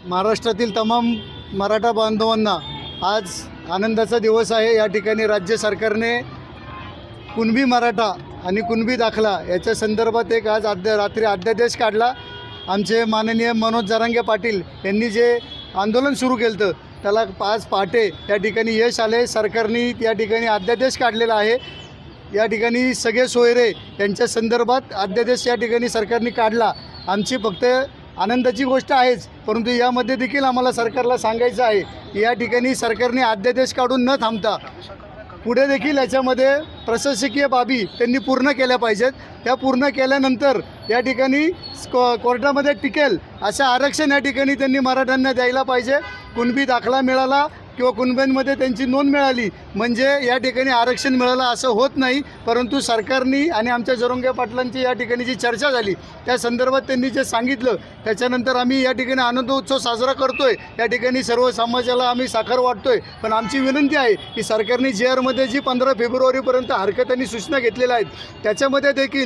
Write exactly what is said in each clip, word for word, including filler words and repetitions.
महाराष्ट्रातील तमाम मराठा बांधवांना आज आनंदाचा दिवस आहे। या ठिकाणी राज्य सरकारने कुणबी मराठा आणि कुणबी दाखला याच्या संदर्भात एक आज आद्य रात्री अध्यादेश काढला। आमचे माननीय मनोज जरांगे पाटील यांनी जे आंदोलन सुरू केलं होतं त्याला आज पहाटे या ठिकाणी यश आले। सरकारने या ठिकाणी अध्यादेश काढलेला आहे। या ठिकाणी सगळे सोयरे यांच्या संदर्भात अध्यादेश या ठिकाणी सरकारने काढला। आमची फक्त आनंदाची गोष्ट आहेच, परंतु यामध्ये देखील आम्हाला सरकारला सांगायचं आहे की या ठिकाणी सरकारने अध्यादेश काढून न थांबता पुढे देखील याच्यामध्ये प्रशासकीय बाबी त्यांनी पूर्ण केल्या पाहिजेत। त्या पूर्ण केल्यानंतर या ठिकाणी को कोर्टामध्ये टिकेल असं आरक्षण या ठिकाणी त्यांनी मराठ्यांना द्यायला पाहिजे। कुणबी दाखला मिळाला किंवा कुणब्यांमध्ये त्यांची नोंद मिळाली म्हणजे या ठिकाणी आरक्षण मिळालं असं होत नाही। परंतु सरकारने आणि आमच्या जरांगे पाटलांची या ठिकाणी जी चर्चा झाली त्या संदर्भात त्यांनी जे सांगितलं त्याच्यानंतर आम्ही या ठिकाणी आनंद उत्सव साजरा करतोय। या ठिकाणी सर्व समाजाला आम्ही साखर वाटतोय। पण आमची विनंती आहे की सरकारने जे आरमध्ये जी पंधरा फेब्रुवारीपर्यंत हरकत आणि सूचना घेतलेल्या आहेत त्याच्यामध्ये देखील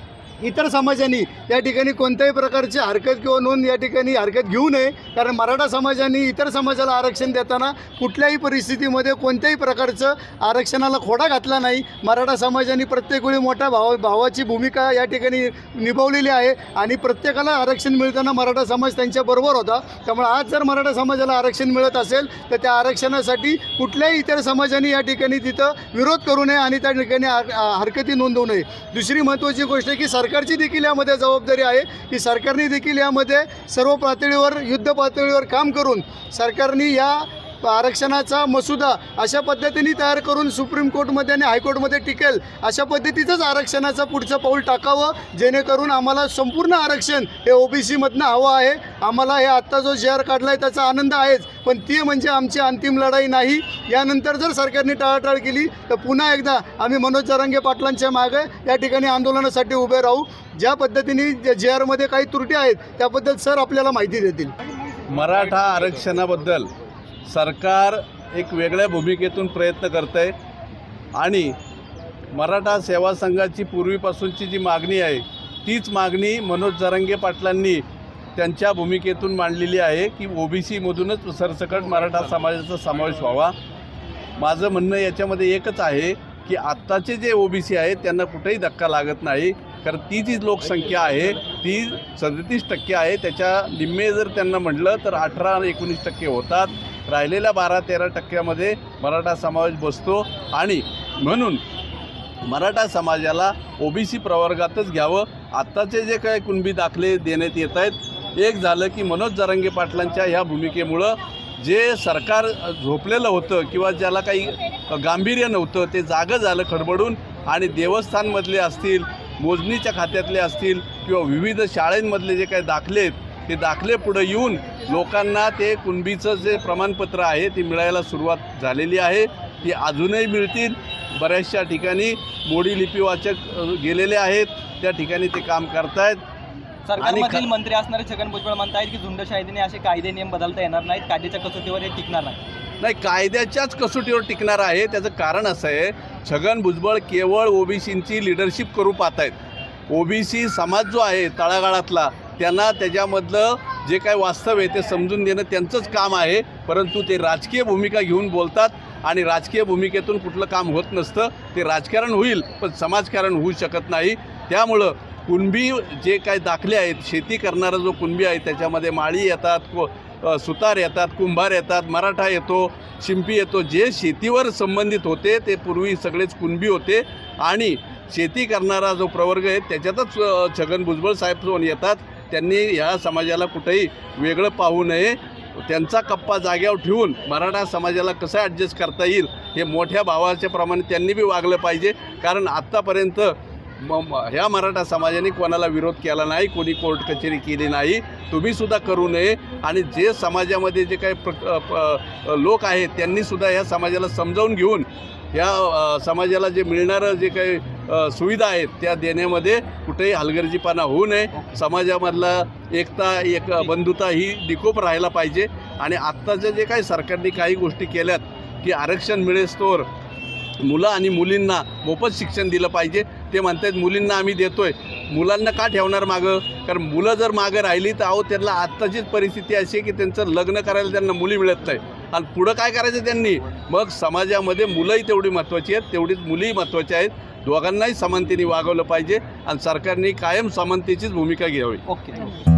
इतर समाजांनी या ठिकाणी कोणत्याही प्रकारची हरकत किंवा नोंद या ठिकाणी हरकत घेऊ नये। कारण मराठा समाजाने इतर समाजाला आरक्षण देताना कुठल्याही परिस्थितीमध्ये कोणत्याही प्रकारचं आरक्षणाला खोडा घातला नाही। मराठा समाजाने प्रत्येक वेळी मोठ्या भावा भावाची भूमिका या ठिकाणी निभावलेली आहे आणि प्रत्येकाला आरक्षण मिळताना मराठा समाज त्यांच्याबरोबर होता। त्यामुळे आज जर मराठा समाजाला आरक्षण मिळत असेल तर त्या आरक्षणासाठी कुठल्याही इतर समाजाने या ठिकाणी तिथं विरोध करू नये आणि त्या ठिकाणी हरकती नोंदवू नये। दुसरी महत्त्वाची गोष्ट आहे की सरकारची देखील यामध्ये जबाबदारी आहे की सरकारने देखील यामध्ये सर्व पातळीवर युद्ध पातळीवर काम करून सरकारने या आरक्षणाचा मसुदा अशा पद्धतीने तयार करून सुप्रीम कोर्टमध्ये आणि हायकोर्टमध्ये टिकेल अशा पद्धतीचंच आरक्षणाचं पुढचं पाऊल टाकावं, जेणेकरून आम्हाला संपूर्ण आरक्षण हे ओबीसीमधनं हवं आहे। आम्हाला हे आत्ता जो जे आर काढला आहे त्याचा आनंद आहेच, पण ती म्हणजे आमची अंतिम लढाई नाही। यानंतर जर सरकारने टाळाटाळ केली तर पुन्हा एकदा आम्ही मनोज जरांगे पाटलांच्या मागे या ठिकाणी आंदोलनासाठी उभे राहू। ज्या पद्धतीने जे आरमध्ये काही त्रुटी आहेत त्याबद्दल सर आपल्याला माहिती देतील। मराठा आरक्षणाबद्दल सरकार एक वेगळ्या भूमिकेतून प्रयत्न करत आहे आणि मराठा सेवा संघाची पूर्वीपासूनची जी मागणी आहे तीच मागणी मनोज जरांगे पाटलांनी त्यांच्या भूमिकेतून मांडलेली आहे की ओबीसीमधूनच सरसकट मराठा समाजाचा समावेश व्हावा। माझं म्हणणं याच्यामध्ये एकच आहे की आत्ताचे जे ओबीसी आहेत त्यांना कुठेही धक्का लागत नाही, कारण ती जी लोकसंख्या आहे ती सदतीस टक्के आहे। त्याच्या निम्मे जर त्यांना म्हटलं तर अठरा एकोणीस टक्के होतात। राहिलेल्या बारा तेरा टक्क्यामध्ये मराठा समावेश बसतो आणि म्हणून मराठा समाजाला ओबीसी प्रवर्गातच घ्यावं। आत्ताचे जे काही कुणबी दाखले देण्यात येत आहेत, एक झालं की मनोज जरांगे पाटलांच्या ह्या भूमिकेमुळं जे सरकार झोपलेलं होतं किंवा ज्याला काही गांभीर्य नव्हतं ते जागं झालं खडबडून आणि देवस्थानमधले असतील, मोजणीच्या खात्यातले असतील किंवा विविध शाळांमधले जे काही दाखले आहेत ते दाखले पुढे येऊन लोकांना ते कुणबीचं जे प्रमाणपत्र आहे ते मिळायला सुरुवात झालेली आहे। ती अजूनही मिळतील। बऱ्याचशा ठिकाणी मोडी लिपीवाचक गेलेले आहेत, त्या ठिकाणी ते काम करतायत। सरकारमधील मंत्री असणारे छगन भुजबळ म्हणतायत की झुंडशाहीने असे कायदे नियम बदलता येणार नाहीत, कायद्याच्या कसोटीवर हे टिकणार नाही। नाही, कायद्याच्याच कसोटीवर टिकणार आहे। त्याचं कारण असं आहे, छगन भुजबळ केवळ ओबीसींची लिडरशिप करू पाहतायत। ओबीसी समाज जो आहे तळागाळातला त्यांना त्याच्यामधलं जे काय वास्तव आहे ते समजून देणं त्यांचंच काम आहे, परंतु ते राजकीय भूमिका घेऊन बोलतात आणि राजकीय भूमिकेतून कुठलं काम होत नसतं। ते राजकारण होईल पण समाजकारण होऊ शकत नाही। त्यामुळं कुणबी जे काय दाखले आहेत, शेती करणारा जो कुणबी आहे त्याच्यामध्ये माळी येतात, को सुतार येतात, कुंभार येतात, मराठा येतो, शिंपी येतो। जे शेतीवर संबंधित होते ते पूर्वी सगळेच कुणबी होते आणि शेती करणारा जो प्रवर्ग आहे त्याच्यातच छगन भुजबळ साहेब येतात। त्यांनी ह्या समाजाला कुठेही वेगळं पाहू नये। त्यांचा कप्पा जाग्यावर ठेवून मराठा समाजाला कसं ॲडजस्ट करता येईल हे मोठ्या भावाच्या प्रमाणे त्यांनी बी वागलं पाहिजे। कारण आत्तापर्यंत ह्या मराठा समाजाने कोणाला विरोध केला नाही, कोणी कोर्ट कचेरी केली नाही, तुम्हीसुद्धा करू नये। आणि जे समाजामध्ये जे काही प्र लोक आहेत त्यांनीसुद्धा ह्या समाजाला समजावून घेऊन या समाजाला जे मिळणारं जे काही सुविधा आहेत त्या देण्यामध्ये कुठेही हलगर्जीपणा होऊ नये। समाजामधला एकता एक बंधुता ही निकोप राहायला पाहिजे। आणि आत्ताचं जे काही सरकारने काही गोष्टी केल्यात की आरक्षण मिळेस्तोवर मुलं आणि मुलींना मोफत शिक्षण दिलं पाहिजे, ते म्हणतात मुलींना आम्ही देतोय, मुलांना का ठेवणार मागं? कारण मुलं जर मागं राहिली तर अहो त्यांना आत्ताचीच परिस्थिती अशी आहे की त्यांचं लग्न करायला त्यांना मुली मिळत नाही आणि पुढं काय करायचं त्यांनी? मग समाजामध्ये मुलंही तेवढी महत्त्वाची आहेत, तेवढीच मुलीही महत्त्वाच्या आहेत. दोघांनाही समानतेने वागवलं पाहिजे आणि सरकारने कायम समानतेचीच भूमिका घ्यावी. ओके.